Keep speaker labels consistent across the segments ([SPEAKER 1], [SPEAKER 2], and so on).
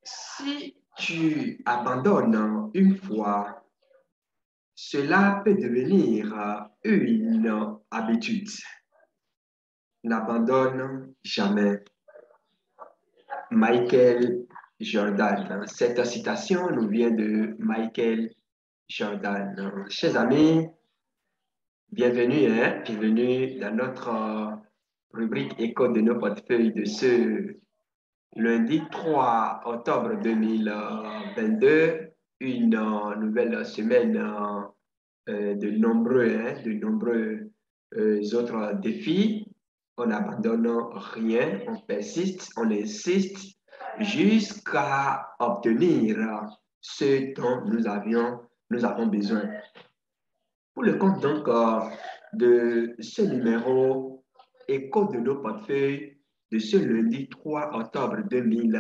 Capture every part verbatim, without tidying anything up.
[SPEAKER 1] Si tu abandonnes une fois, cela peut devenir une habitude. N'abandonne jamais. Michael Jordan. Cette citation nous vient de Michael Jordan. Chers amis, bienvenue, hein? Bienvenue dans notre rubrique Écho de nos portefeuilles de ce lundi trois octobre deux mille vingt-deux, une euh, nouvelle semaine euh, de nombreux, hein, de nombreux euh, autres défis. On n'abandonne rien, on persiste, on insiste jusqu'à obtenir ce dont nous avions, nous avons besoin. Pour le compte donc euh, de ce numéro Écho de nos portefeuilles de ce lundi trois octobre deux mille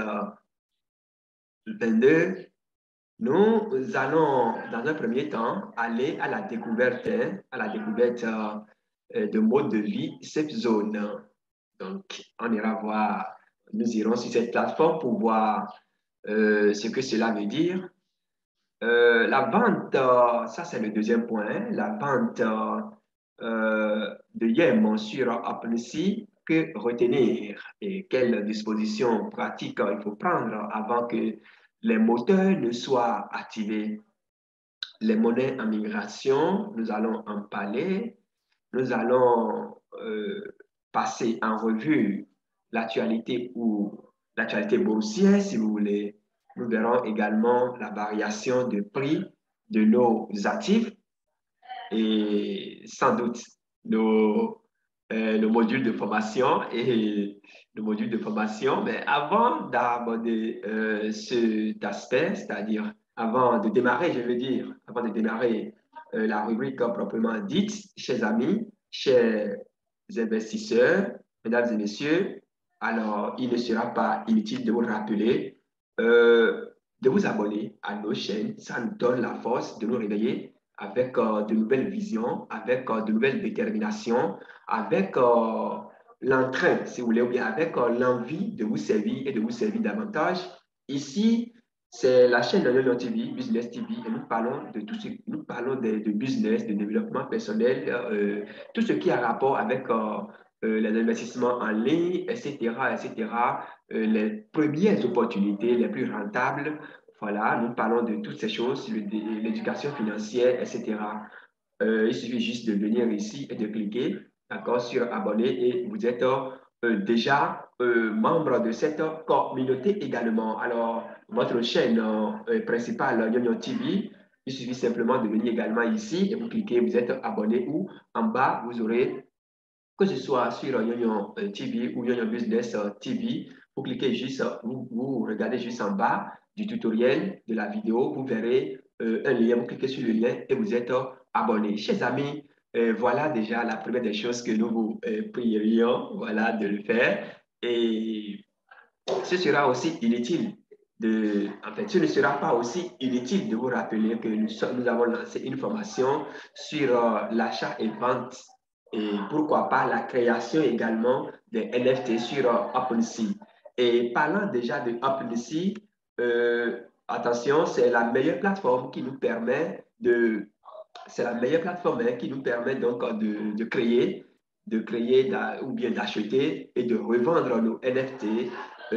[SPEAKER 1] vingt-deux, nous allons dans un premier temps aller à la découverte, hein, à la découverte euh, de mode de vie Safe Zone. Donc, on ira voir, nous irons sur cette plateforme pour voir euh, ce que cela veut dire. Euh, la vente, euh, ça c'est le deuxième point, hein, la vente euh, de Yem sur OpenSea, que retenir et quelles dispositions pratiques il faut prendre avant que les moteurs ne soient activés. Les monnaies en migration, nous allons en parler. Nous allons euh, passer en revue l'actualité ou l'actualité boursière, si vous voulez. Nous verrons également la variation de prix de nos actifs et sans doute nos, euh, nos modules de formation et nos modules de formation. Mais avant d'aborder euh, cet aspect, c'est-à-dire avant de démarrer, je veux dire, avant de démarrer euh, la rubrique proprement dite, chers amis, chers investisseurs, mesdames et messieurs, alors il ne sera pas inutile de vous rappeler euh, de vous abonner à nos chaînes. Ça nous donne la force de nous réveiller avec euh, de nouvelles visions, avec euh, de nouvelles déterminations, avec euh, l'entrain, si vous voulez, ou bien avec euh, l'envie de vous servir et de vous servir davantage. Ici, c'est la chaîne de Yoyo T V, Business T V, et nous parlons de tout ce, nous parlons de, de business, de développement personnel, euh, tout ce qui a rapport avec euh, euh, les investissements en ligne, et cetera, et cetera, euh, les premières opportunités les plus rentables. Voilà, nous parlons de toutes ces choses, l'éducation financière, et cetera. Euh, il suffit juste de venir ici et de cliquer, d'accord, sur abonner et vous êtes euh, déjà euh, membre de cette communauté également. Alors, votre chaîne euh, principale, Yoyo T V, il suffit simplement de venir également ici et vous cliquez, vous êtes abonné ou en bas, vous aurez, que ce soit sur Yoyo T V ou Yoyo Business T V, vous cliquez juste, vous, vous regardez juste en bas du tutoriel de la vidéo, vous verrez euh, un lien, vous cliquez sur le lien et vous êtes abonné. Chers amis, euh, voilà déjà la première des choses que nous vous euh, prierions, voilà, de le faire. Et ce sera aussi inutile de, en fait, ce ne sera pas aussi inutile de vous rappeler que nous, sommes, nous avons lancé une formation sur euh, l'achat et vente et pourquoi pas la création également des N F T sur euh, OpenSea. Et parlant déjà de OpenSea, euh, attention, c'est la meilleure plateforme qui nous permet de, c'est la meilleure plateforme hein, qui nous permet donc de, de créer, de créer ou bien d'acheter et de revendre nos N F T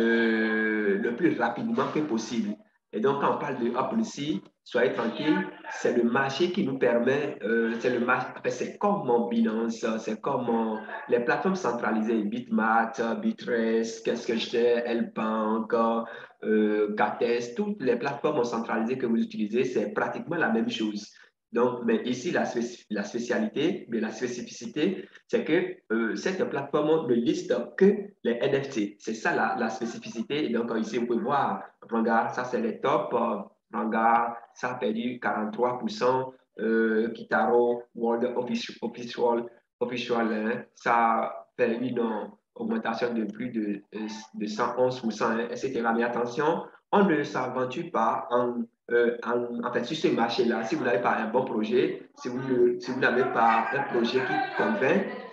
[SPEAKER 1] euh, le plus rapidement que possible. Et donc, quand on parle de OpenSea, soyez tranquille, c'est le marché qui nous permet, euh, c'est le marché, enfin, c'est comme Binance, c'est comme les plateformes centralisées, Bitmat, Bitrace, qu'est-ce que j'étais, L-Bank, euh, Kates, toutes les plateformes centralisées que vous utilisez, c'est pratiquement la même chose. Donc, mais ici, la, la spécialité, mais la spécificité, c'est que euh, cette plateforme ne liste que les N F T. C'est ça la, la spécificité. Et donc, ici, vous pouvez voir, regarde, ça c'est les tops. Regarde, ça a perdu quarante-trois pour cent. Euh, Kitaro, World Official, Official, Official hein, ça a fait une augmentation de plus de, de cent onze pour cent, hein, et cetera. Mais attention, on ne s'aventure pas en Euh, en, en fait, sur ce marché-là, si vous n'avez pas un bon projet, si vous, si vous n'avez pas un projet qui convainc,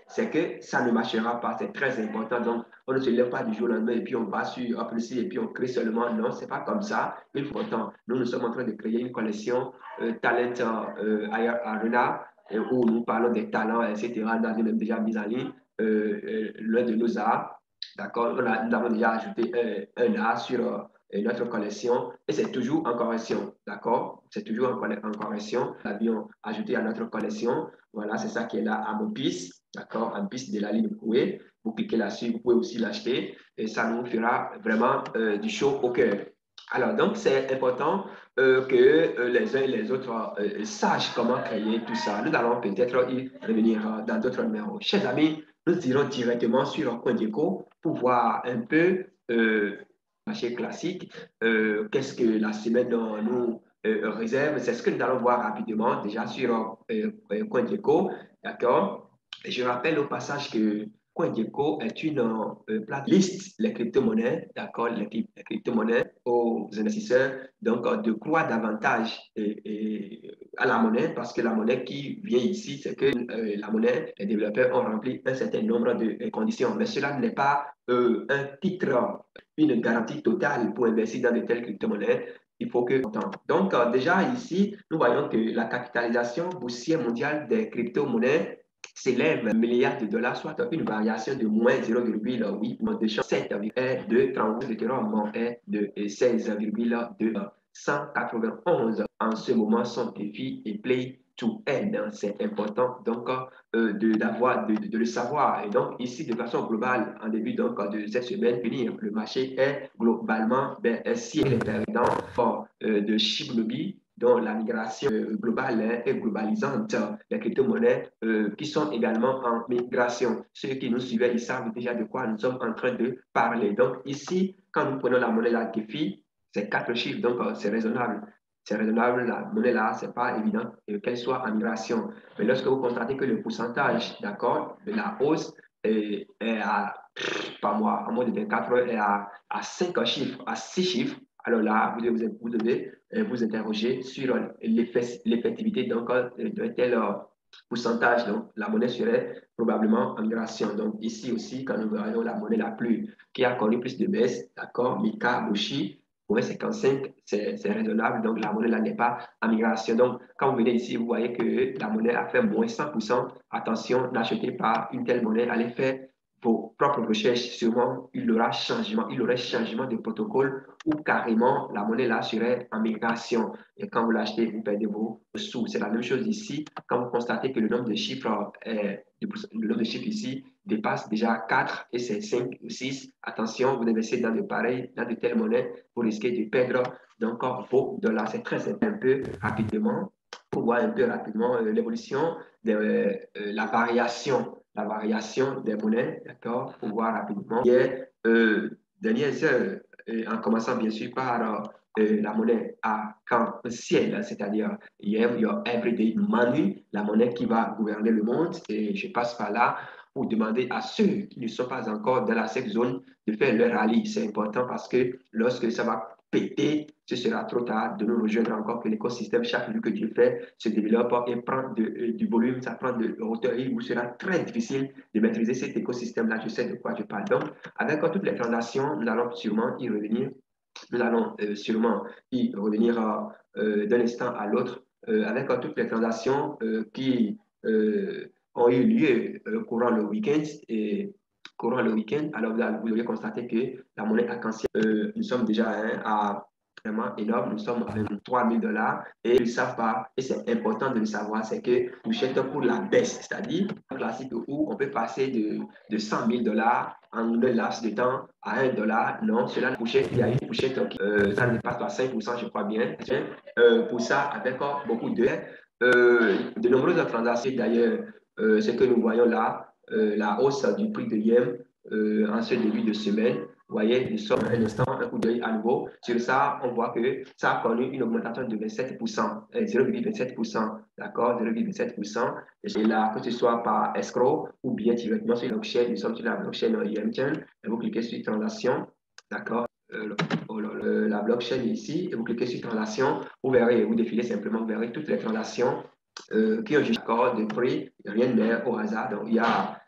[SPEAKER 1] c'est que ça ne marchera pas. C'est très important. Donc, on ne se lève pas du jour au lendemain et puis on va sur OpenSea et puis on crée seulement. Non, c'est pas comme ça. Il faut autant. Nous, nous sommes en train de créer une collection euh, Talent euh, Arena euh, où nous parlons des talents, et cetera. Nous avons même déjà mis en ligne euh, euh, l'un de nos arts. D'accord? Nous avons déjà ajouté un, un art sur euh, notre collection et c'est toujours en correction. D'accord? C'est toujours en, en correction. Nous l'avions ajouté à notre collection. Voilà, c'est ça qui est là à mon piste. D'accord? En piste de la ligne Coué. Vous cliquez là-dessus, vous pouvez aussi l'acheter et ça nous fera vraiment euh, du chaud au cœur. Alors, donc, c'est important euh, que euh, les uns et les autres euh, sachent comment créer tout ça. Nous allons peut-être y revenir euh, dans d'autres numéros. Chers amis, nous irons directement sur CoinGecko pour voir un peu euh, marché classique. Euh, Qu'est-ce que la semaine nous euh, réserve? C'est ce que nous allons voir rapidement déjà sur euh, euh, CoinGecko. D'accord? Je rappelle au passage que CoinGecko est une euh, plateforme liste les crypto-monnaies, d'accord, les, les crypto-monnaies aux investisseurs, donc euh, de croire davantage et, et, à la monnaie parce que la monnaie qui vient ici, c'est que euh, la monnaie, les développeurs ont rempli un certain nombre de, de conditions, mais cela n'est pas euh, un titre, une garantie totale pour investir dans de telles crypto-monnaies. Il faut que donc euh, déjà ici, nous voyons que la capitalisation boursière mondiale des crypto-monnaies s'élève un milliard de dollars, soit une variation de moins zéro virgule huit, de sept virgule deux, trente-deux d'Ethereum est de seize virgule deux, cent quatre-vingt-onze en ce moment sont défi et play to end. C'est important donc euh, de, d'avoir, de, de, de le savoir. Et donc ici, de façon globale, en début donc, de cette semaine, venir, le marché est globalement ben, si les perdants euh, de Shibnobi, dont la migration globale hein, est globalisante, les crypto-monnaies euh, qui sont également en migration. Ceux qui nous suivaient, ils savent déjà de quoi nous sommes en train de parler. Donc ici, quand nous prenons la monnaie là, Gefi, c'est quatre chiffres, donc euh, c'est raisonnable. C'est raisonnable, la monnaie là, c'est pas évident euh, qu'elle soit en migration. Mais lorsque vous constatez que le pourcentage, d'accord, de la hausse est, est à, pas moi, en moins de vingt-quatre heures, est à, à cinq chiffres, à six chiffres, alors là, vous devez vous, devez, vous interroger sur l'effectivité d'un tel pourcentage. Donc, la monnaie serait probablement en migration. Donc, ici aussi, quand nous voyons la monnaie la plus, qui a connu plus de baisse, d'accord, Mika, Boshi, moins cinquante-cinq, c'est raisonnable. Donc, la monnaie là n'est pas en migration. Donc, quand vous venez ici, vous voyez que la monnaie a fait moins cent pour cent. Attention, n'achetez pas une telle monnaie, allez faire vos propres recherches, sûrement il y aura changement, il y aurait changement de protocole ou carrément la monnaie là serait en migration. Et quand vous l'achetez, vous perdez vos sous. C'est la même chose ici. Quand vous constatez que le nombre de chiffres, est, le nombre de chiffres ici dépasse déjà quatre et c'est cinq ou six, attention, vous investissez dans de pareils, dans de telles monnaies, vous risquez de perdre donc vos dollars. C'est très simple, un peu rapidement pour voir un peu rapidement euh, l'évolution de euh, la variation la variation des monnaies, d'accord, pour voir rapidement. Hier, euh, dernières heures, euh, en commençant bien sûr par euh, la monnaie à arc-en-ciel, c'est-à-dire hier, il y a Everyday Money, la monnaie qui va gouverner le monde, et je passe par là pour demander à ceux qui ne sont pas encore dans la safe zone de faire leur rallye. C'est important parce que lorsque ça va péter, ce sera trop tard de nous rejoindre encore que l'écosystème, chaque jour que Dieu fait, se développe et prend de, euh, du volume, ça prend de hauteur et il vous sera très difficile de maîtriser cet écosystème-là. Je sais de quoi je parle. Donc, avec toutes les transactions, nous allons sûrement y revenir. Nous allons euh, sûrement y revenir euh, d'un instant à l'autre euh, avec euh, toutes les transactions euh, qui euh, ont eu lieu euh, courant le week-end et courant le week-end. Alors, vous, vous devez constater que la monnaie arc-en-ciel, euh, nous sommes déjà hein, à vraiment énorme. Nous sommes à trois mille dollars et ils ne savent pas, et c'est important de le savoir, c'est que nous cherchons pour la baisse, c'est-à-dire un classique où on peut passer de, de cent mille dollars en un laps de temps à un dollar. Non, cela ne poussette, il y a une poussette, euh, ça ne dépasse pas cinq pour cent, je crois bien. Euh, pour ça, avec beaucoup de, euh, de nombreuses transactions, d'ailleurs, euh, ce que nous voyons là, euh, la hausse du prix de l'I E M euh, en ce début de semaine. Vous voyez, nous sommes un instant, un coup d'œil à nouveau. Sur ça, on voit que ça a connu une augmentation de vingt-sept pour cent, zéro virgule vingt-sept pour cent, d'accord, zéro virgule vingt-sept pour cent. Et là, que ce soit par escrow ou bien directement sur la blockchain, nous sommes sur la blockchain I M Chain, et vous cliquez sur transaction, d'accord, euh, le, la blockchain ici, et vous cliquez sur transaction, vous verrez, vous défilez simplement, vous verrez toutes les transactions euh, qui ont juste d'accord de prix, rien n'est au hasard. Donc, il y a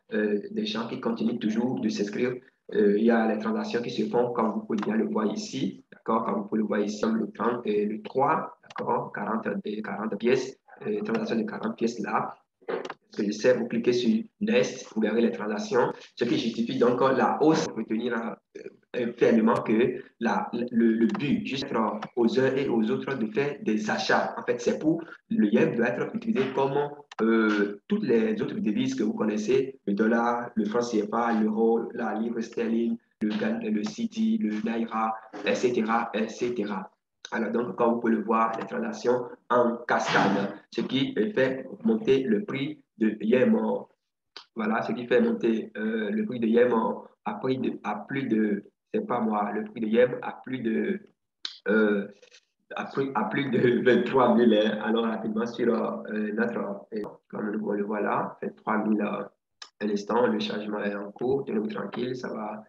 [SPEAKER 1] euh, des gens qui continuent toujours de s'inscrire. Euh, il y a les transactions qui se font, comme vous pouvez bien le voir ici, d'accord, comme vous pouvez le voir ici, le trente et le trois, d'accord, quarante, quarante pièces, euh, transaction de quarante pièces là. Que je sais, vous cliquez sur Next, vous verrez les transactions, ce qui justifie donc la hausse. Il faut retenir euh, fermement que la, le, le but, juste aux uns et aux autres, de faire des achats. En fait, c'est pour le yen doit être utilisé comme euh, toutes les autres devises que vous connaissez, le dollar, le franc C F A, l'euro, la livre sterling, le, le C D, le naira, et cetera, et cetera. Alors donc, comme vous pouvez le voir, les transactions en cascade, ce qui fait monter le prix de Yémen. Voilà, ce qui fait monter euh, le prix de Yémen à, prix de, à plus de, c'est pas moi, le prix de Yémen à plus de, euh, à plus, à plus de vingt-trois mille. Hein. Alors rapidement sur euh, notre, euh, comme on le voit là, vingt-trois mille euh, un instant, le changement est en cours, tenez-vous tranquille, ça va.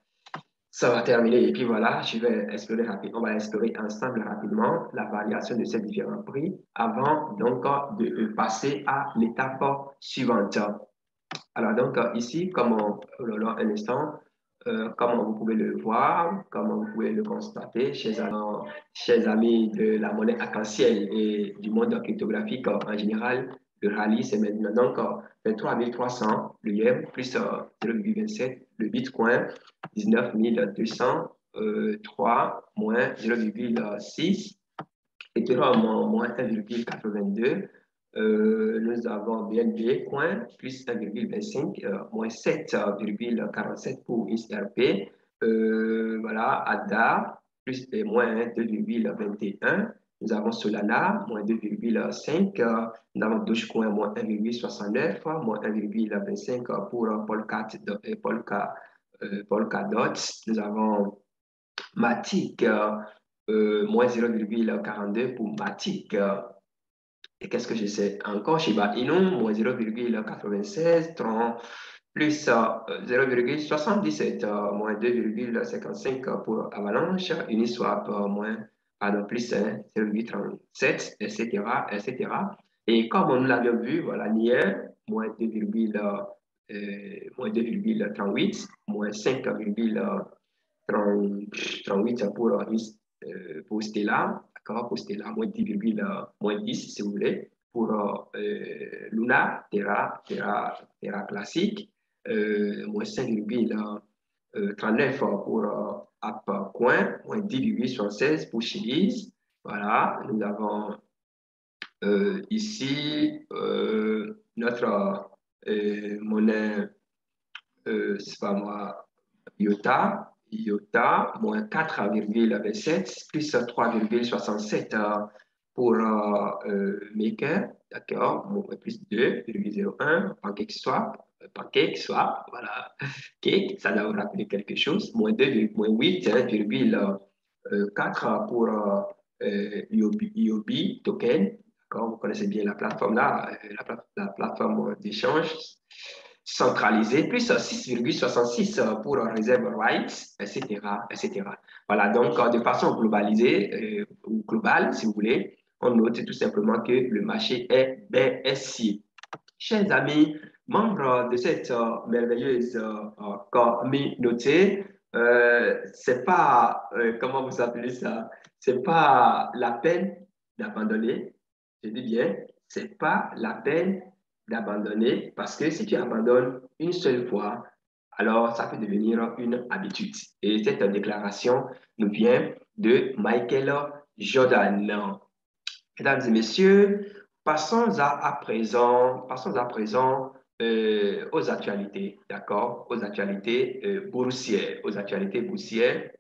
[SPEAKER 1] Ça va terminer. Et puis voilà, je vais explorer rapidement, on va explorer ensemble rapidement la variation de ces différents prix avant donc de passer à l'étape suivante. Alors donc ici, comme on, oh là là, un instant, euh, comme vous pouvez le voir, comme vous pouvez le constater, chers amis, chers amis de la monnaie arc-en-ciel et du monde cryptographique en général, le rallye, c'est maintenant donc vingt-trois mille trois cents, le yen, plus euh, zéro virgule vingt-sept, le bitcoin, dix-neuf mille deux cent trois, moins zéro virgule six, Ethereum, moins un virgule quatre-vingt-deux. Euh, nous avons B N B Coin, plus un virgule vingt-cinq, euh, moins sept virgule quarante-sept pour X R P. Euh, voilà, A D A, plus et moins deux virgule vingt et un. Nous avons Solana, moins deux virgule cinq. Euh, nous avons Dogecoin, moins un virgule soixante-neuf, moins un virgule vingt-cinq pour Polka, euh, Polka, euh, Polkadot. Nous avons Matic, euh, euh, moins zéro virgule quarante-deux pour Matic. Euh, et qu'est-ce que je sais encore? Shiba Inu, moins zéro virgule quatre-vingt-seize, Tron, plus euh, zéro virgule soixante-dix-sept, euh, moins deux virgule cinquante-cinq pour Avalanche, Uniswap, euh, moins, pardon, plus hein, zéro virgule trente-sept, et cetera, et cetera. Et comme on l'avait vu, voilà, Nier, moins deux virgule trente-huit, moins cinq virgule trente-huit pour, euh, pour Stella, d'accord, pour Stella, moins dix virgule dix si vous voulez, pour euh, Luna, Terra, Terra, Terra classique, euh, moins cinq virgule trente-neuf pour euh, AppCoin, moins dix virgule soixante-seize pour Chiliz. Voilà, nous avons euh, ici euh, notre euh, monnaie, euh, c'est pas moi, IOTA, IOTA, moins quatre virgule vingt-sept, plus trois virgule soixante-sept euh, pour euh, euh, Maker, d'accord, moins plus deux virgule zéro un, PancakeSwap, euh, PancakeSwap, voilà, Cake, ça doit vous rappeler quelque chose, moins deux, moins huit virgule quatre pour euh, euh, I O B, I O B token, d'accord, vous connaissez bien la plateforme là, euh, la, la plateforme d'échange centralisé, plus six virgule soixante-six pour Reserve Rights, et cetera, et cetera. Voilà, donc de façon globalisée, euh, ou globale, si vous voulez, on note tout simplement que le marché est baissier. Chers amis, membres de cette euh, merveilleuse euh, communauté, euh, c'est pas, euh, comment vous appelez ça, c'est pas la peine d'abandonner, je dis bien, c'est pas la peine d'abandonner parce que si tu abandonnes une seule fois, alors ça peut devenir une habitude. Et cette déclaration nous vient de Michael Jordan. Mesdames et messieurs, passons à, à présent, passons à présent euh, aux actualités, d'accord? Aux actualités euh, boursières, aux actualités boursières.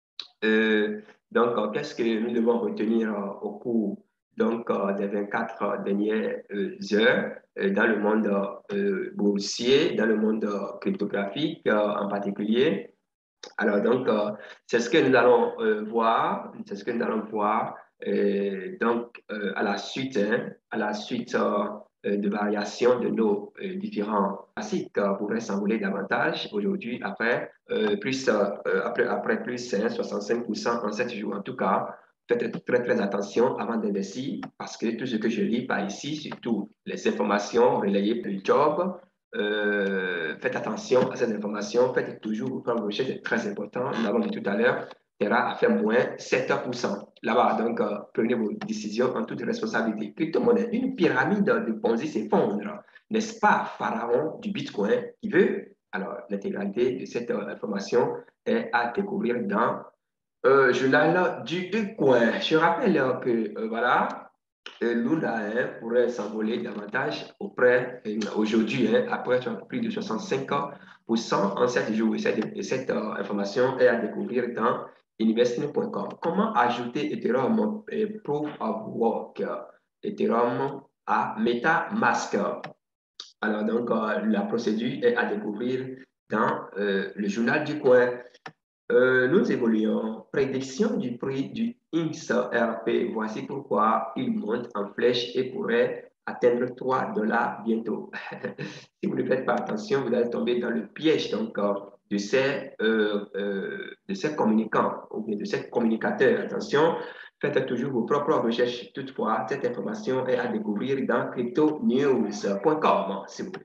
[SPEAKER 1] Euh, donc, euh, qu'est-ce que nous devons retenir euh, au cours donc, euh, des vingt-quatre dernières euh, heures euh, dans le monde euh, boursier, dans le monde euh, cryptographique euh, en particulier? Alors, donc, euh, c'est ce que nous allons euh, voir, c'est ce que nous allons voir euh, donc, euh, à la suite, hein, à la suite euh, euh, de variations de nos euh, différents classiques euh, pourraient s'envoler davantage aujourd'hui après, euh, plus, euh, après, après plus hein, soixante-cinq pour cent en sept jours. En tout cas, faites très, très attention avant d'investir parce que tout ce que je lis par ici, surtout les informations relayées par le job, euh, faites attention à cette information. Faites toujours vos propres recherches, c'est très important. Nous l'avons dit tout à l'heure, Terra a fait moins sept pour cent là-bas. Donc, euh, prenez vos décisions en toute responsabilité. Crypto-monnaie, une pyramide de Ponzi s'effondre. N'est-ce pas Pharaon du Bitcoin qui veut? Alors, l'intégralité de cette euh, information est à découvrir dans le euh, journal du Bitcoin. Je rappelle euh, que, euh, voilà, euh, Luna hein, pourrait s'envoler davantage auprès, euh, aujourd'hui, hein, après plus de soixante-cinq pour cent en sept jours. Et cette, cette euh, information est à découvrir dans investing point com. Comment ajouter Ethereum et Proof of Work, Ethereum à MetaMask? Alors, donc, euh, la procédure est à découvrir dans euh, le journal du coin. Euh, nous évoluons. Prédiction du prix du X R P. Voici pourquoi il monte en flèche et pourrait atteindre trois dollars bientôt. Si vous ne faites pas attention, vous allez tomber dans le piège donc, euh, de, ces, euh, euh, de ces communicants ou bien de ces communicateurs. Attention, faites toujours vos propres recherches. Toutefois, cette information est à découvrir dans crypto news point com, si vous voulez.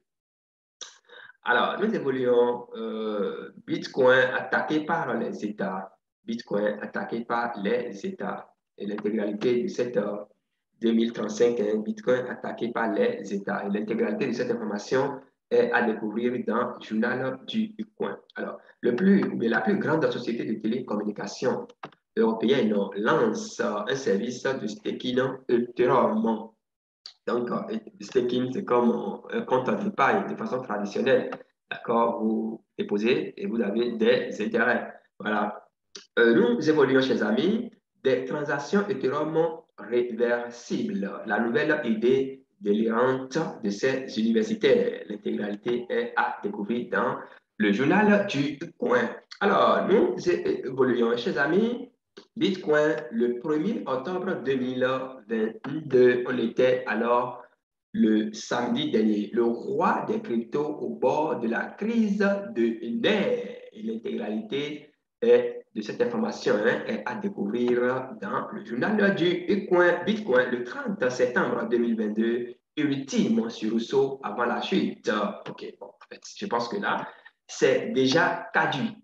[SPEAKER 1] Alors, nous évoluons euh, Bitcoin attaqué par les États. Bitcoin attaqué par les États. Et l'intégralité de cette euh, deux mille trente-cinq, hein, Bitcoin attaqué par les États. Et l'intégralité de cette information est à découvrir dans le journal du Bitcoin. Alors, le plus, mais la plus grande société de télécommunications européenne lance un service de staking Ethereum. Donc, euh, staking, c'est comme un compte d'épargne de façon traditionnelle. D'accord? Vous déposez et vous avez des intérêts. Voilà. Euh, nous évoluons, chers amis, des transactions Ethereum réversibles. La nouvelle idée délirante de ces universitaires. L'intégralité est à découvrir dans le journal du coin. Alors, nous évoluons, chers amis. Bitcoin, le premier octobre deux mille vingt-deux, on était alors le samedi dernier, le roi des cryptos au bord de la crise de nerfs. Et l'intégralité de cette information hein, est à découvrir dans le journal du Bitcoin, Bitcoin le trente septembre deux mille vingt-deux, ultime sursaut avant la chute. Ok, bon, en fait, je pense que là, c'est déjà caduque.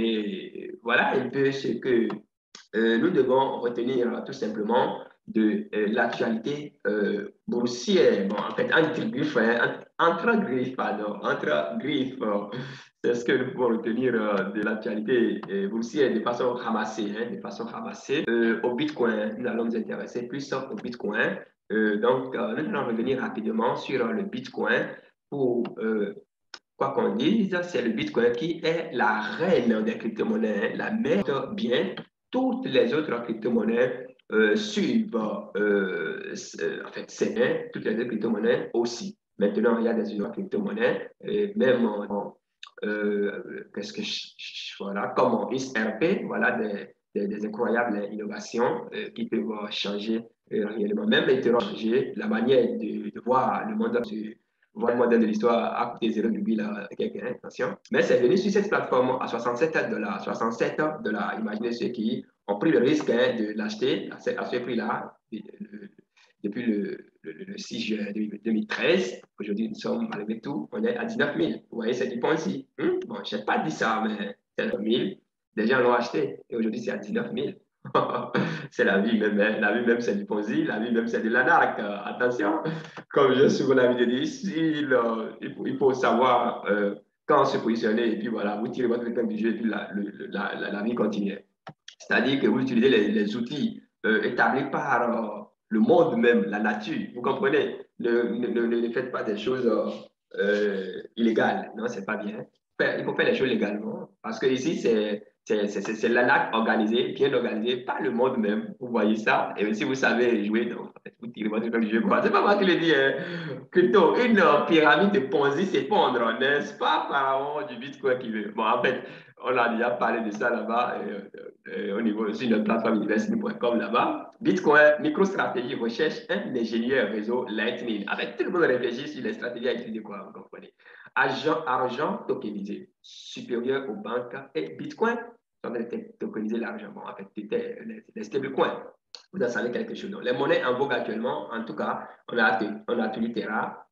[SPEAKER 1] Et voilà un peu ce que euh, nous devons retenir tout simplement de euh, l'actualité euh, boursière. Bon, en fait, entre griffes, hein, entre griffes, pardon, entre griffes, c'est ce que nous pouvons retenir euh, de l'actualité euh, boursière de façon ramassée, hein, de façon ramassée. Euh, au Bitcoin, nous allons nous intéresser plus au Bitcoin. Euh, donc, euh, nous allons revenir rapidement sur le Bitcoin pour euh, quoi qu'on dise, c'est le Bitcoin qui est la reine des crypto-monnaies, hein, la mère bien. Toutes les autres crypto-monnaies euh, suivent, euh, en fait, c'est bien, toutes les autres crypto-monnaies aussi. Maintenant, il y a des autres crypto-monnaies, et même, euh, qu'est-ce que je, je, voilà, comme en X R P, voilà, des, des, des incroyables innovations euh, qui peuvent changer euh, réellement, même changer la manière de, de voir le monde. De, voir le modèle de l'histoire à coûter zéro virgule quelqu'un, attention. Mais c'est venu sur cette plateforme à soixante-sept dollars. soixante-sept dollars. Imaginez ceux qui ont pris le risque hein, de l'acheter à ce, à ce prix-là depuis le, le, le six juin deux mille treize. Aujourd'hui, nous sommes, malgré tout, on est à dix-neuf mille. Vous voyez, c'est du Ponzi. Hum? Bon, je n'ai pas dit ça, mais c'est neuf mille. Des gens l'ont acheté et aujourd'hui, c'est à dix-neuf mille. C'est la vie même, hein. La vie même c'est du Ponzi, la vie même c'est de l'anarque. Euh, attention, comme je souvent l'habitude de dire, il, euh, il, faut, il faut savoir euh, quand se positionner et puis voilà, vous tirez votre épingle du jeu et puis la, le, la, la, la vie continue. C'est-à-dire que vous utilisez les, les outils euh, établis par euh, le monde même, la nature. Vous comprenez? Ne, ne, ne, ne faites pas des choses euh, euh, illégales. Non, c'est pas bien. Il faut faire les choses légalement parce que ici c'est c'est l'anac organisé, bien organisé par le monde même. Vous voyez ça? Et si vous savez jouer, donc, vous tirez votre épingle du jeu. C'est pas moi qui le dis. Hein. Plutôt, une pyramide de Ponzi s'effondre, n'est-ce pas, Pharaon du Bitcoin qui veut? Bon, en fait, on a déjà parlé de ça là-bas, au niveau sur notre plateforme investing point com là-bas. Bitcoin, MicroStratégie recherche un ingénieur réseau Lightning. En fait, tout le monde réfléchit sur les stratégies à utiliser, quoi, vous comprenez? Argent, argent tokenisé, supérieur aux banques et Bitcoin, on a tokenisé l'argent. Bon, en fait, c'était les, les stablecoins. Vous en savez quelque chose. Donc, les monnaies en vogue actuellement, en tout cas, on a, on a tenu Terra,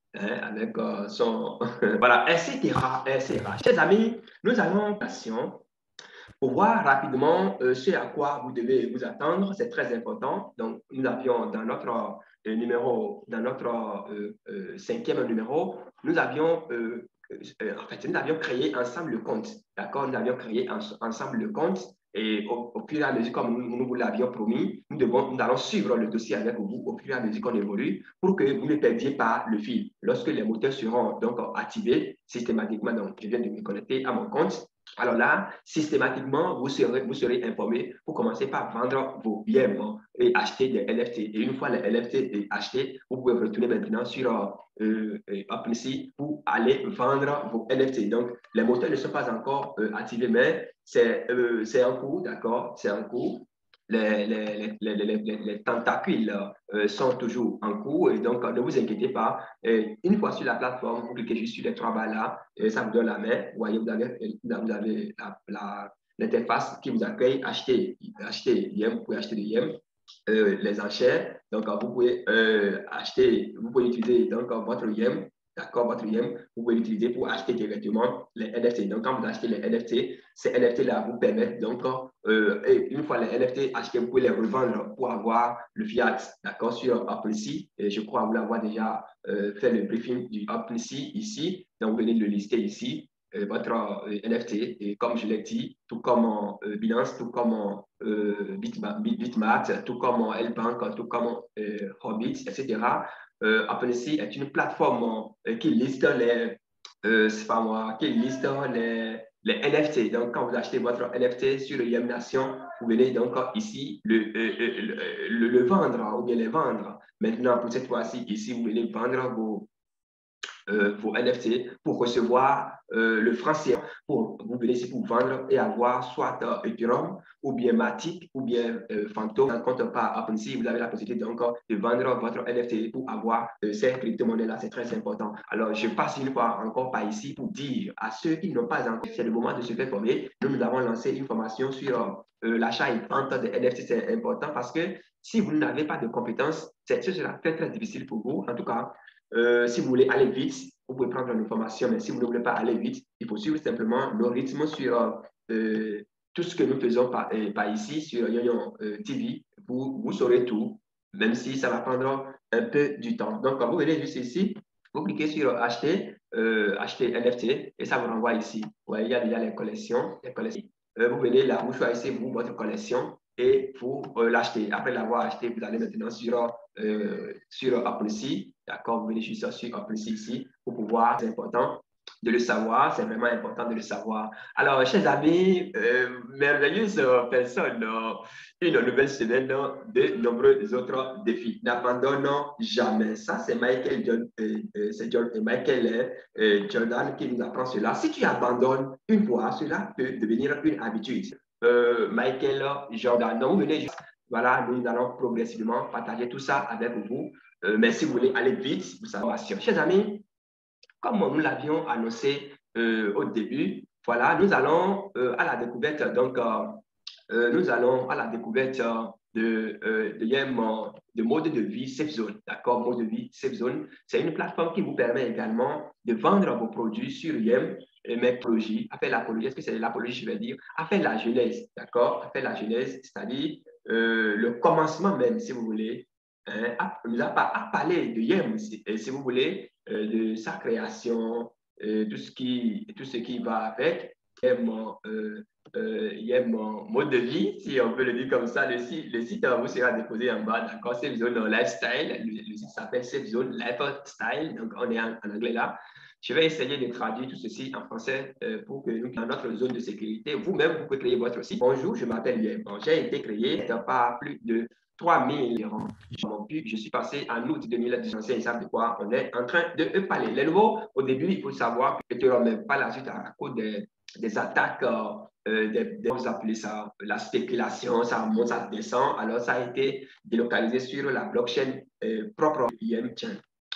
[SPEAKER 1] hein, avec euh, son... voilà, et cetera, et cetera. Chers amis, nous allons passion pour voir rapidement euh, ce à quoi vous devez vous attendre. C'est très important. Donc, nous avions dans notre euh, numéro, dans notre euh, euh, cinquième numéro, nous avions, euh, euh, en fait, nous avions créé ensemble le compte. D'accord? Nous avions créé en, ensemble le compte. Et au, au fur et à mesure, comme nous, nous vous l'avions promis, nous, devons, nous allons suivre le dossier avec vous au fur et à mesure qu'on évolue pour que vous ne perdiez pas le fil. Lorsque les moteurs seront donc activés systématiquement, donc je viens de me connecter à mon compte. Alors là, systématiquement, vous serez, vous serez informé pour commencer par vendre vos biens et acheter des N F T. Et une fois les N F T achetés, vous pouvez retourner maintenant sur euh, OpenSea pour aller vendre vos N F T. Donc, les moteurs ne sont pas encore euh, activés, mais c'est euh, en cours, d'accord? C'est en cours. Les, les, les, les, les, les tentacules euh, sont toujours en cours et donc ne vous inquiétez pas. Et une fois sur la plateforme, vous cliquez juste sur les trois barres là et ça vous donne la main. Vous voyez, vous avez, vous avez l'interface qui vous accueille. Acheter, acheter Yem, vous pouvez acheter des Yem. Euh, les enchères. Donc, vous pouvez euh, acheter, vous pouvez utiliser donc, votre Yem, d'accord, votre Yem, vous pouvez l'utiliser pour acheter directement les N F T. Donc, quand vous achetez les N F T, ces N F T-là vous permettent, donc, euh, et une fois les N F T achetés, vous pouvez les revendre pour avoir le fiat, d'accord, sur OpenSea. Et je crois vous l'avoir déjà euh, fait le briefing du OpenSea ici. Donc, vous venez de le lister ici. Euh, votre euh, N F T, et comme je l'ai dit, tout comme en euh, Binance, tout comme en euh, Bitmart, Bitmart, tout comme en L-Bank, tout comme en euh, Hobbit, et cetera. Euh, OpenSea est une plateforme euh, qui liste les, euh, c'est pas moi, qui liste les, les N F T. Donc, quand vous achetez votre N F T sur Yem Nation, vous venez donc ici le, euh, le, le, le vendre ou bien les vendre. Maintenant, pour cette fois-ci, ici, vous venez vendre vos Euh, vos N F T pour recevoir euh, le franc C F A pour vous venez ici pour vendre et avoir soit euh, Ethereum ou bien Matic ou bien euh, Phantom. En compte pas OpenSea, vous avez la possibilité donc de vendre votre N F T pour avoir euh, ces crypto-monnaies-là. C'est très important. Alors, je passe une fois encore par ici pour dire à ceux qui n'ont pas encore, c'est le moment de se faire former. Nous, nous avons lancé une formation sur euh, l'achat et vente de N F T. C'est important parce que si vous n'avez pas de compétences, ce sera très, très difficile pour vous. En tout cas, Euh, si vous voulez aller vite, vous pouvez prendre une formation, mais si vous ne voulez pas aller vite, il faut suivre simplement le rythme sur euh, tout ce que nous faisons par, euh, par ici sur Yoyon euh, T V. Vous, vous saurez tout, même si ça va prendre un peu du temps. Donc, quand vous venez juste ici, vous cliquez sur acheter, euh, acheter N F T et ça vous renvoie ici. Vous voyez, il y a déjà les collections. Les collections. Euh, vous venez là, vous choisissez vous, votre collection et vous euh, l'achetez. Après l'avoir acheté, vous allez maintenant sur, euh, sur OpenSea. D'accord, vous venez juste sur OpenSea ici pour pouvoir, c'est important de le savoir, c'est vraiment important de le savoir. Alors, chers amis, euh, merveilleuse personne, euh, une nouvelle semaine, euh, de nombreux autres défis. N'abandonnons jamais. Ça, c'est Michael, John, euh, euh, c'est John, euh, Michael euh, Jordan qui nous apprend cela. Si tu abandonnes une fois, cela peut devenir une habitude. Euh, Michael Jordan, donc, vous venez juste, voilà, nous allons progressivement partager tout ça avec vous. Euh, mais si vous voulez aller vite, vous savez, chers amis, comme nous l'avions annoncé euh, au début, voilà, nous allons euh, à la découverte, donc, euh, euh, nous allons à la découverte de, euh, de, de mode de vie Safe Zone. D'accord, mode de vie Safe Zone, c'est une plateforme qui vous permet également de vendre vos produits sur Yem, métrologie, à faire l'apologie, est-ce que c'est l'apologie, je vais dire, à faire la genèse, d'accord, à faire la genèse, c'est-à-dire euh, le commencement même, si vous voulez, hein, à, à parler de Yem, si, si vous voulez, euh, de sa création, euh, tout, ce qui, tout ce qui va avec, Yem, euh, euh, Yem mode de vie, si on peut le dire comme ça. Le site, le site vous sera déposé en bas, d'accord, Safe Zone Lifestyle, le, le site s'appelle Safe Zone Lifestyle, donc on est en, en anglais là. Je vais essayer de traduire tout ceci en français euh, pour que nous, dans notre zone de sécurité, vous-même, vous pouvez créer votre site. Bonjour, je m'appelle Yem. Bon, j'ai été créé par plus de trois mille euros. Je suis passé en août deux mille dix. Ils savent de quoi on est en train de parler. Les nouveaux, au début, il faut savoir que tu ne remets pas la suite à cause des, des attaques, euh, des, des, vous appelez ça la spéculation, ça monte, ça descend. Alors, ça a été délocalisé sur la blockchain euh, propre Yem Chain.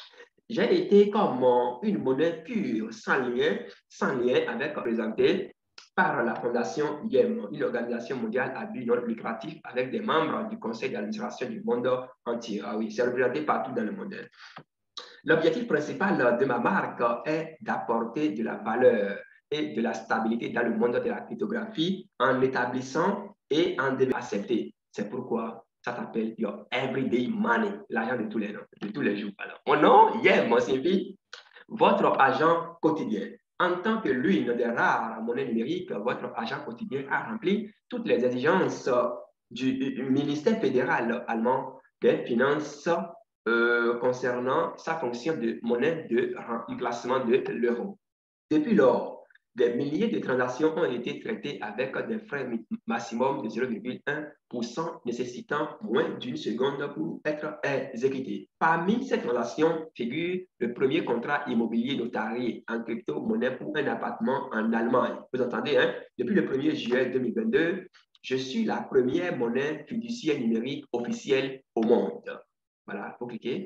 [SPEAKER 1] J'ai été comme une monnaie pure, sans lien, sans lien avec présenté par la Fondation Yem, une organisation mondiale à but non lucratif avec des membres du conseil d'administration du monde entier. Ah oui, c'est représenté partout dans le monde. L'objectif principal de ma marque est d'apporter de la valeur et de la stabilité dans le monde de la cryptographie en établissant et en devant accepter. C'est pourquoi ça s'appelle your everyday money, l'argent de tous les de tous les jours. Alors, mon nom, yeah, moi signifie votre agent quotidien. En tant que l'une des rares monnaies numériques, votre agent quotidien a rempli toutes les exigences du ministère fédéral allemand des Finances euh, concernant sa fonction de monnaie de remplacement de l'euro. Depuis lors, des milliers de transactions ont été traitées avec des frais maximum de zéro virgule un pour cent nécessitant moins d'une seconde pour être exécutées. Parmi ces transactions figure le premier contrat immobilier notarié en crypto-monnaie pour un appartement en Allemagne. Vous entendez, hein? Depuis le premier juillet deux mille vingt-deux, je suis la première monnaie fiduciaire numérique officielle au monde. Voilà, il faut cliquer.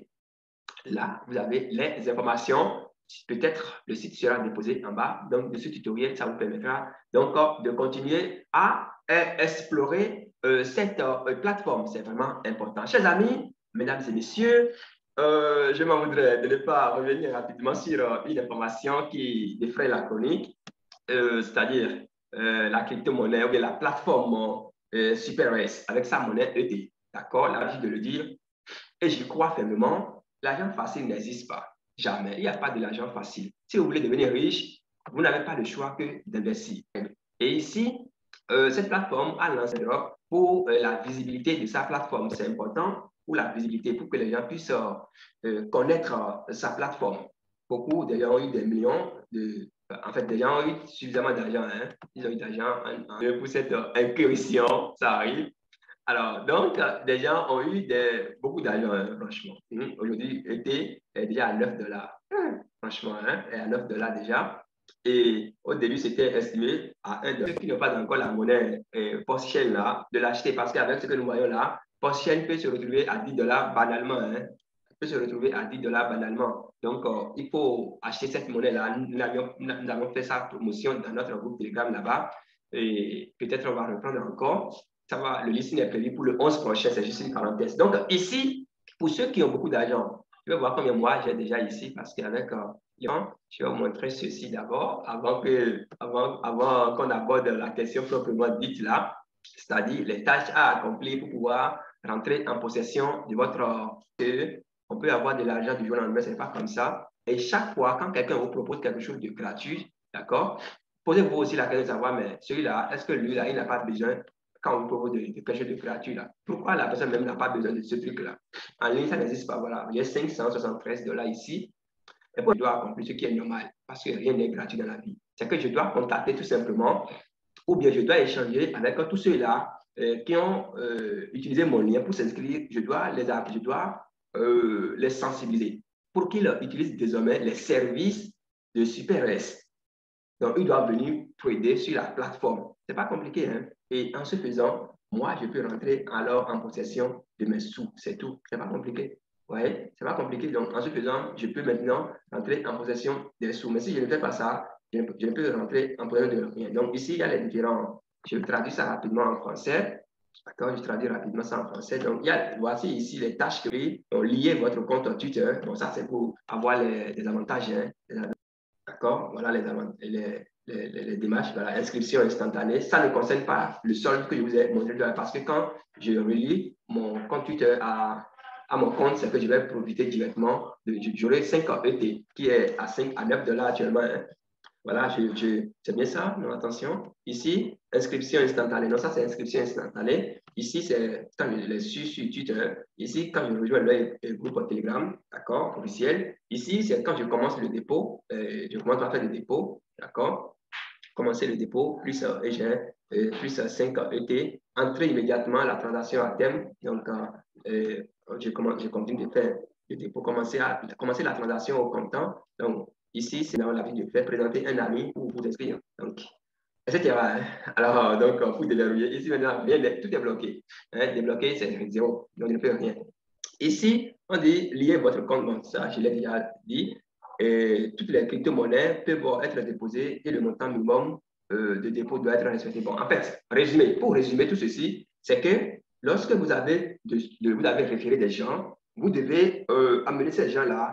[SPEAKER 1] Là, vous avez les informations. Peut-être le site sera déposé en bas. Donc, de ce tutoriel, ça vous permettra donc de continuer à explorer euh, cette euh, plateforme. C'est vraiment important. Chers amis, mesdames et messieurs, euh, je m'en voudrais de ne pas revenir rapidement sur euh, une information qui défraie la chronique, euh, c'est-à-dire euh, la crypto-monnaie ou bien la plateforme euh, SuperS avec sa monnaie E T. D'accord, là, je de le dire. Et j'y crois fermement, l'argent facile n'existe pas. Jamais. Il n'y a pas de l'argent facile. Si vous voulez devenir riche, vous n'avez pas le choix que d'investir. Et ici, euh, cette plateforme a lancé l'Europe pour euh, la visibilité de sa plateforme. C'est important pour la visibilité, pour que les gens puissent euh, connaître euh, sa plateforme. Beaucoup de gens ont eu des millions de... En fait, des gens ont eu suffisamment d'argent. Hein? Ils ont eu d'argent pour cette euh, incursion. Ça arrive. Alors, donc, des gens ont eu des, beaucoup d'argent, hein, franchement. Mmh. Aujourd'hui, E T est déjà à neuf dollars. Mmh. Franchement, hein, est à neuf dollars déjà. Et au début, c'était estimé à un dollar. Ceux qui n'ont pas encore la monnaie euh, post-chain là, de l'acheter parce qu'avec ce que nous voyons là, post-chain peut se retrouver à dix dollars banalement. Hein, peut se retrouver à dix dollars banalement. Donc, euh, il faut acheter cette monnaie-là. Nous avons, nous avons fait sa promotion dans notre groupe Telegram là-bas. Et peut-être on va reprendre encore. Ça va, le listing est prévu pour le onze prochain, c'est juste une parenthèse. Donc, ici, pour ceux qui ont beaucoup d'argent, je vais voir combien moi j'ai déjà ici parce qu'avec euh, je vais vous montrer ceci d'abord avant que, avant, avant qu'on aborde la question proprement dite là, c'est-à-dire les tâches à accomplir pour pouvoir rentrer en possession de votre. Euh, on peut avoir de l'argent du jour au lendemain, ce n'est pas comme ça. Et chaque fois, quand quelqu'un vous propose quelque chose de gratuit, d'accord, posez-vous aussi la question de savoir, mais celui-là, est-ce que lui-là, il n'a pas besoin quand on vous propose de, de quelque chose de gratuit là. Pourquoi la personne même n'a pas besoin de ce truc-là? En ligne, ça n'existe pas. Voilà, j'ai cinq cent soixante-treize dollars ici. Et puis, je dois accomplir ce qui est normal parce que rien n'est gratuit dans la vie. C'est que je dois contacter tout simplement ou bien je dois échanger avec tous ceux-là euh, qui ont euh, utilisé mon lien pour s'inscrire. Je dois les, je dois, euh, les sensibiliser pour qu'ils utilisent désormais les services de SuperS. Donc, ils doivent venir trader sur la plateforme. Ce n'est pas compliqué, hein? Et en ce faisant, moi, je peux rentrer alors en possession de mes sous. C'est tout. Ce n'est pas compliqué. Vous voyez? Ce n'est pas compliqué. Donc, en ce faisant, je peux maintenant rentrer en possession des sous. Mais si je ne fais pas ça, je ne, je ne peux rentrer en possession de rien. Donc, ici, il y a les différents. Je traduis ça rapidement en français. D'accord? Je traduis rapidement ça en français. Donc, il y a, voici ici les tâches qui ont lié votre compte Twitter. Bon, ça, c'est pour avoir les, les avantages. Hein? Les D'accord? Voilà les, les, les, les, les démarches. Voilà, inscription instantanée. Ça ne concerne pas le solde que je vous ai montré parce que quand je relie mon compte Twitter à, à mon compte, c'est que je vais profiter directement. J'aurai cinq E T qui est à cinq à neuf dollars actuellement. Hein. Voilà, je, je, c'est bien ça, non, attention. Ici, inscription instantanée. Non, ça, c'est inscription instantanée. Ici, c'est quand je les suis sur Twitter. Ici, quand je rejoins le, le groupe Telegram, d'accord, officiel. Ici, c'est quand je commence le dépôt. Euh, je commence à faire le dépôt, d'accord. Commencer le dépôt, plus euh, E G, euh, plus euh, cinq E T. Entrer immédiatement la transaction à thème. Donc, euh, je, commence, je continue de faire le dépôt, commencer, à, commencer la transaction au comptant. Donc, ici, c'est dans la vie de faire présenter un ami ou vous inscrire. Donc, et cetera. Alors, donc, pour déverrouiller, ici maintenant, rien, tout est bloqué. Hein, débloqué, c'est zéro. Donc, il ne peut rien. Ici, on dit lier votre compte. Bon, ça, je l'ai déjà dit. Et toutes les crypto-monnaies peuvent être déposées et le montant minimum euh, de dépôt doit être respecté. Bon, en fait, résumé, pour résumer tout ceci, c'est que lorsque vous avez, de, de, vous avez référé des gens, vous devez euh, amener ces gens-là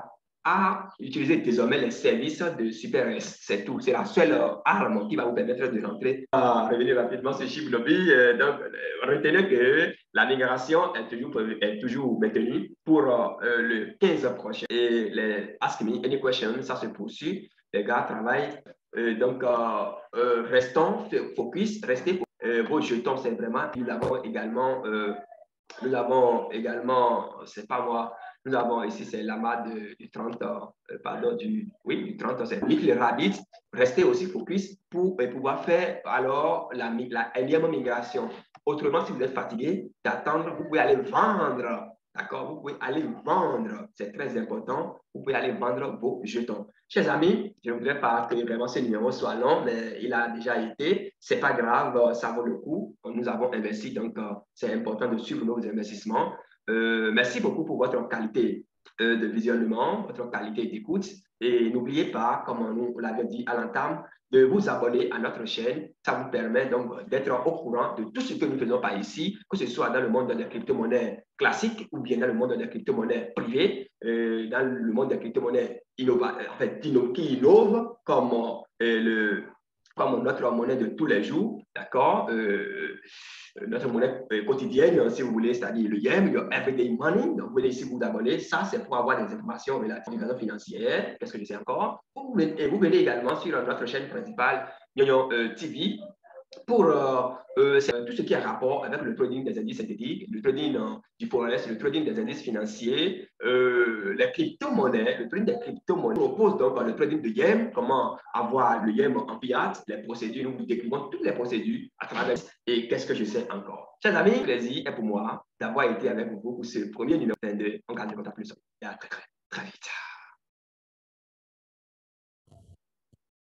[SPEAKER 1] à utiliser désormais les services de Super S. C'est tout. C'est la seule arme qui va vous permettre de rentrer. À revenir rapidement sur Shiblobi, euh, donc euh, retenez que la migration est toujours, est toujours maintenue pour euh, le quinze prochain. Et les Ask Me Any Question, ça se poursuit. Les gars travaillent. Euh, donc, euh, euh, restons focus, restez focus. Euh, vos jetons, c'est vraiment, nous avons également, euh, nous avons également, c'est pas moi, nous avons ici, c'est l'A M A de, du trente, euh, pardon, du, oui, du trente, c'est Nick le Rabbit. Restez aussi focus pour euh, pouvoir faire alors la, la énième migration. Autrement, si vous êtes fatigué d'attendre, vous pouvez aller vendre. D'accord? Vous pouvez aller vendre. C'est très important. Vous pouvez aller vendre vos jetons. Chers amis, je ne voudrais pas que vraiment ce numéro soit long, mais il a déjà été. Ce n'est pas grave, ça vaut le coup. Nous avons investi, donc euh, c'est important de suivre nos investissements. Euh, merci beaucoup pour votre qualité euh, de visionnement, votre qualité d'écoute. Et n'oubliez pas, comme nous l'avons dit à l'entame, de vous abonner à notre chaîne. Ça vous permet donc d'être au courant de tout ce que nous faisons par ici, que ce soit dans le monde des crypto-monnaies classiques ou bien dans le monde des crypto-monnaies privées, euh, dans le monde des crypto-monnaies en fait, qui innovent comme, euh, le, comme notre monnaie de tous les jours, d'accord euh, notre monnaie quotidienne, si vous voulez, c'est-à-dire le Yem, your everyday money. Donc, vous venez ici vous abonner. Ça, c'est pour avoir des informations relatives à l'éducation financière. Qu'est-ce que je sais encore? Et vous venez également sur notre chaîne principale, Nyonyo euh, T V, pour euh, euh, tout ce qui a rapport avec le trading des indices synthétiques, le trading euh, du forex, le trading des indices financiers, euh, les crypto-monnaies, le trading des crypto-monnaies. On propose donc le trading de Yem, comment avoir le Yem en fiat, les procédures, nous vous décrivons toutes les procédures à travers. Et qu'est-ce que je sais encore? Chers amis, le plaisir est pour moi d'avoir été avec vous pour ce premier numéro de On garde le contact plus. Et à très très très vite.